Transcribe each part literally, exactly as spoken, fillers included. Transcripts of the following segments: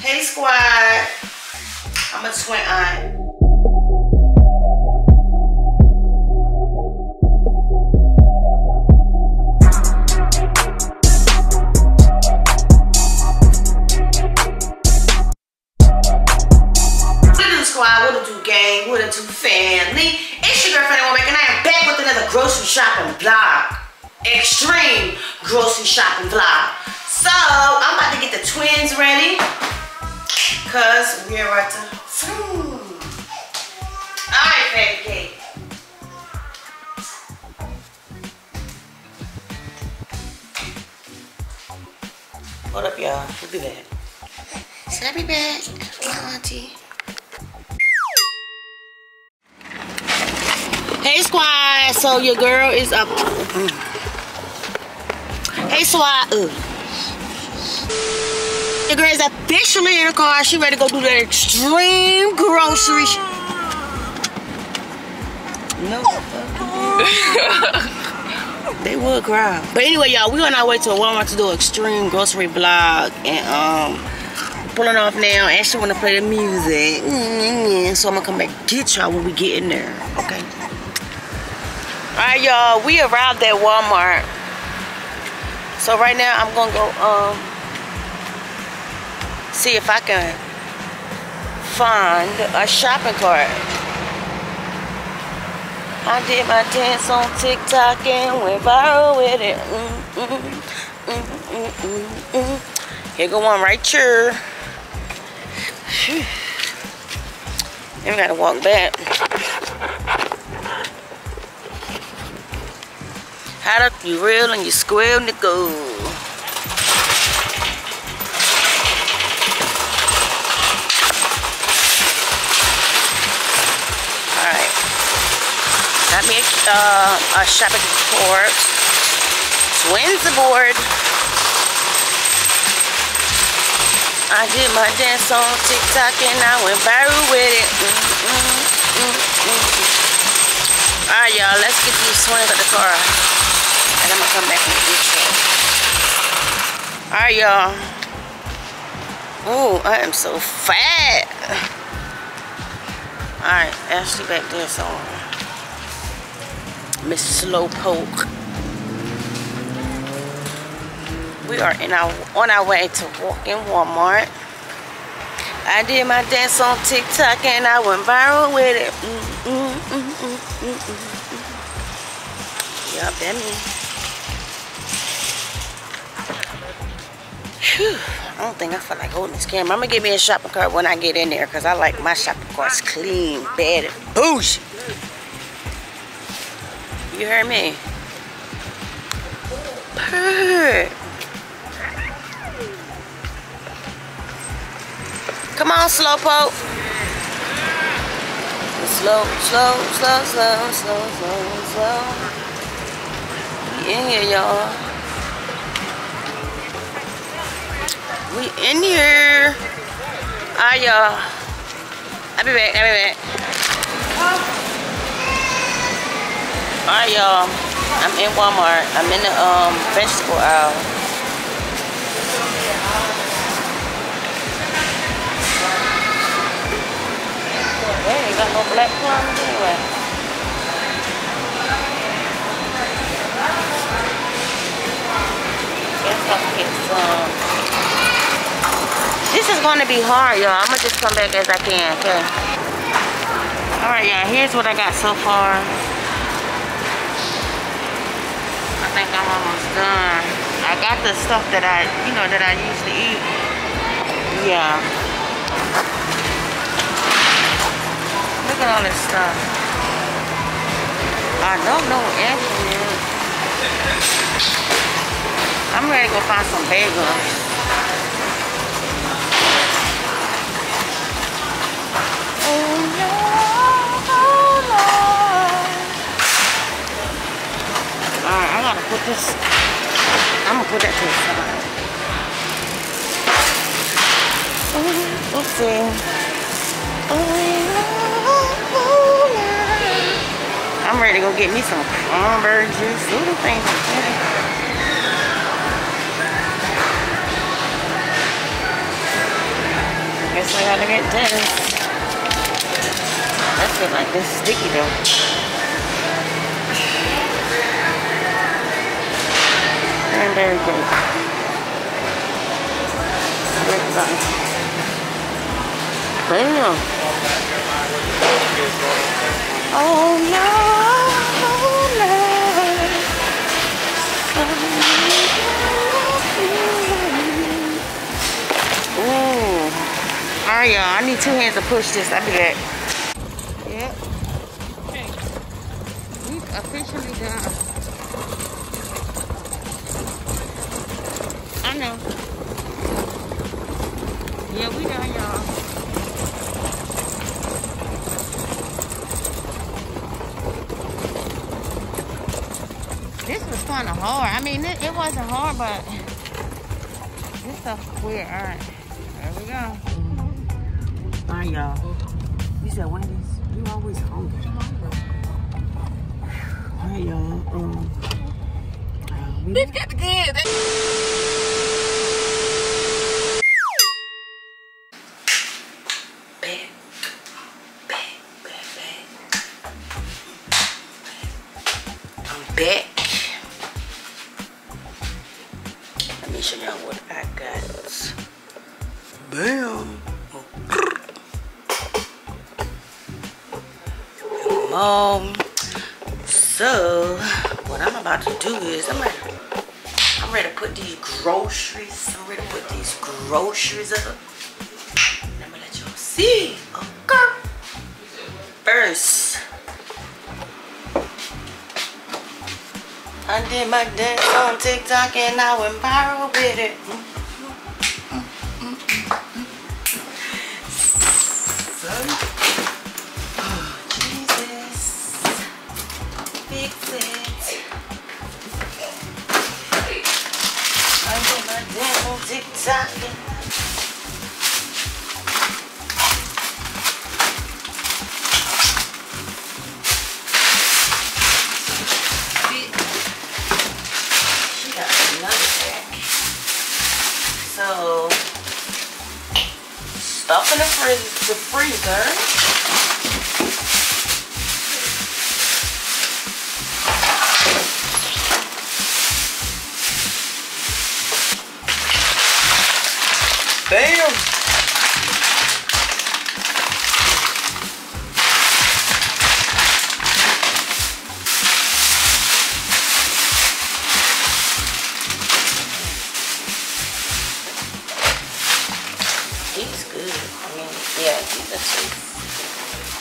Hey squad, I'm a twin aunt. Squad, what it do, gang? What it do, family? It's your girlfriend Womack, and I am back with another grocery shopping vlog. Extreme grocery shopping vlog. So I'm about to get the twins ready, cause we're about to food. Alright, Fatty Cake. Hold up, y'all. We'll be back. Should I be back, Auntie? Hey squad, so your girl is up. Mm. Hey squad, uh. Your girl is officially in the car. She ready to go do that extreme grocery. No. They would cry. But anyway, y'all, we on our way to Walmart to do an extreme grocery vlog, and um, pulling off now. Ashley wanna play the music, mm-hmm. So I'm gonna come back and get y'all when we get in there. Okay. Alright, y'all, we arrived at Walmart. So right now I'm gonna go um see if I can find a shopping cart. I did my dance on TikTok and went viral with it. Mm, mm, mm, mm, mm, mm. Here go one right here. Then we gotta walk back. How do you reel and you squeal and you go? Alright. Got me a, uh, a shopping cart. Twins aboard. I did my dance on TikTok and I went viral with it. Mm, mm, mm, mm. Alright, y'all, let's get these twins at the car. And I'm gonna come back and get you. Alright, y'all. Ooh, I am so fat. Alright, Ashley back there, so Miss Slowpoke. We are in our on our way to walk-in Walmart. I did my dance on TikTok and I went viral with it. Mm, mm, mm, mm, mm, mm. Yup, that me. Whew, I don't think I feel like holding this camera. I'm gonna get me a shopping cart when I get in there, because I like my shopping carts clean, bad, and bougie. You heard me? Purr. Come on, Slowpoke. Slow, slow, slow, slow, slow, slow, slow. We in here, y'all. We in here. Alright, y'all. I'll be back. I'll be back. Alright, y'all. I'm in Walmart. I'm in the um vegetable aisle. They ain't got no black plums anyway. Guess I'll get some. This is going to be hard, y'all. I'm going to just come back as I can, okay? Alright, y'all. Here's what I got so far. I think I'm almost done. I got the stuff that I, you know, that I used to eat. Yeah. Look at all this stuff. I don't know what Anthony is. I'm ready to go find some bagels. Alright, I gotta put this. I'm gonna put that to the side. Let's see. I'm ready to go get me some cranberry juice. Little things like that. this. I gotta get this. That feels like this is sticky though. Cranberry grape. Damn. Oh no, ooh. Alright, y'all. I need two hands to push this. I'll be back. Yep. Okay. We officially done. I know. Yeah, we done, y'all. This was kind of hard. I mean, it, it wasn't hard, but this stuff is weird. All right, there we go. All right, y'all. You said one of these? You always hungry. All right, y'all. Um, uh, Let's get the kids. Back. Let me show y'all what I got. Bam. Um, so what I'm about to do is I'm ready. I'm ready to put these groceries. I'm ready to put these groceries up. Let me let y'all see. Okay. First, I did my dance on TikTok and I went viral with it. Mm, mm, mm, mm, mm. So, oh, Jesus, fix it. I did my dance on TikTok and so, stuff in the, frizz the freezer. Bam! He's good. I mean, yeah, he's a sweet.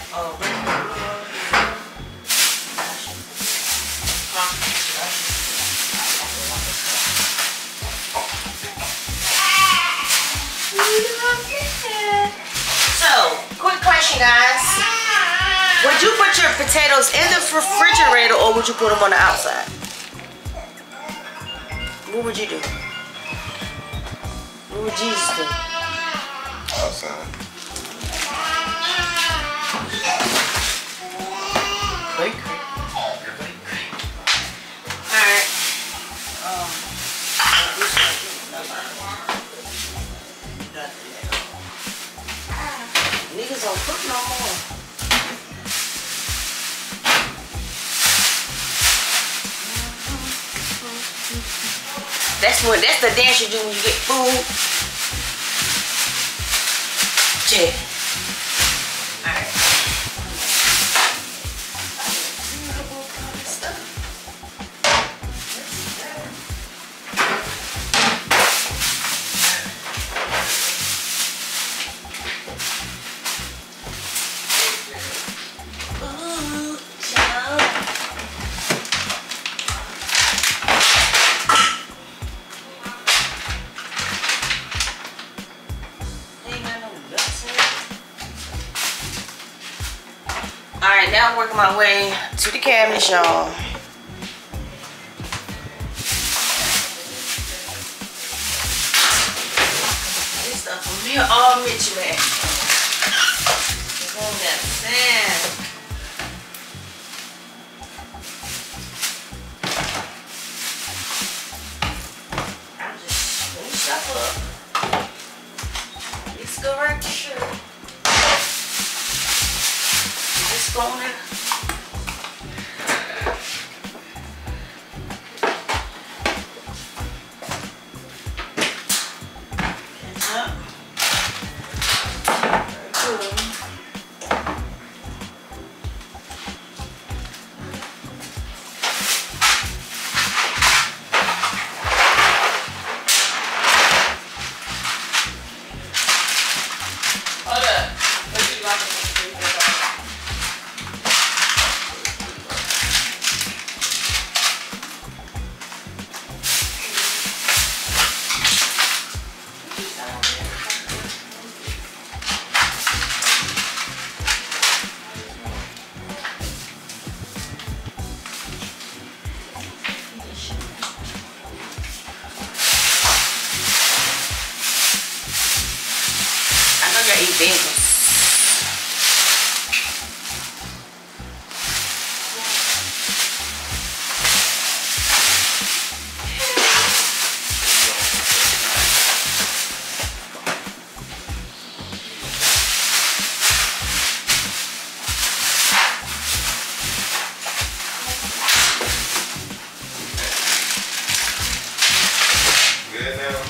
Oh, so, quick question, guys. Would you put your potatoes in the refrigerator or would you put them on the outside? What would you do? What would Jesus do? Outside. Great, great. Alright. Um, niggas don't cook no more. That's what that's the dance you do when you get food. Yeah. Alright. Alright, now I'm working my way to the cabinet, y'all. This stuff from here all Mitchell, man. You understand? I'm just putting stuff up. Let's go right to shirt. This phone in. Catch up. Very cool. Hold up. What you like? Eat bagels. Good now.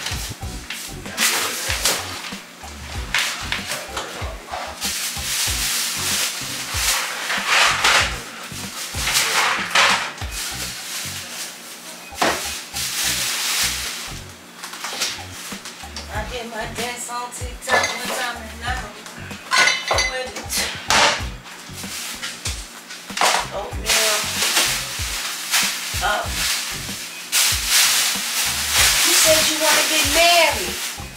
My dance on TikTok one time and now with it. Oatmeal up. You said you want to get married.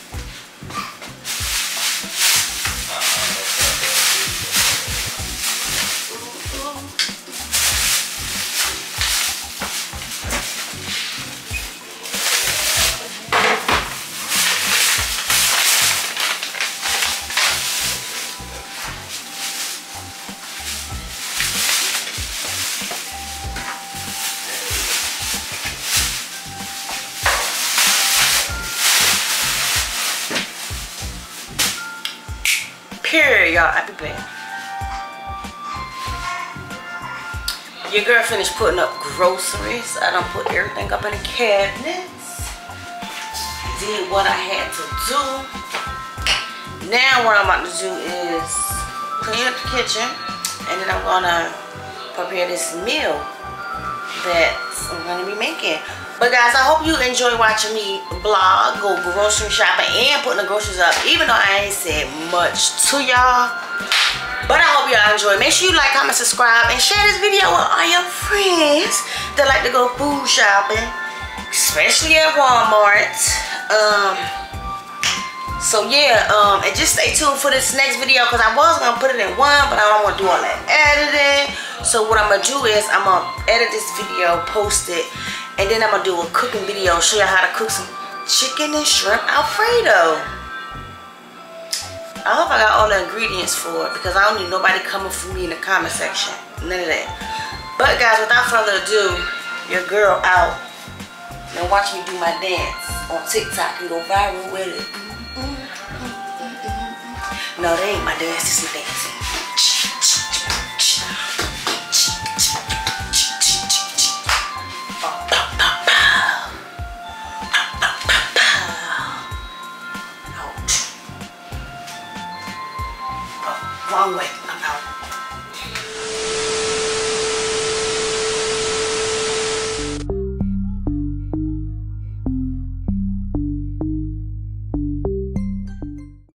Period, y'all. I be back. Your girl finished putting up groceries. I done put everything up in the cabinets. Did what I had to do. Now what I'm about to do is clean up the kitchen, and then I'm gonna prepare this meal that I'm gonna be making. But guys, I hope you enjoy watching me vlog, go grocery shopping, and putting the groceries up, even though I ain't said much to y'all. But I hope y'all y'all enjoy. Make sure you like, comment, subscribe, and share this video with all your friends that like to go food shopping, especially at Walmart. Um, so yeah, um, and just stay tuned for this next video because I was gonna put it in one, but I don't want to do all that editing. So what I'm gonna do is I'm gonna edit this video, post it, and then I'm gonna do a cooking video, show you how to cook some chicken and shrimp Alfredo. I hope I got all the ingredients for it because I don't need nobody coming for me in the comment section. None of that. But guys, without further ado, your girl out. Now watch me do my dance on TikTok and go viral with it. No, that ain't my dance, this is my dancing. Wrong way.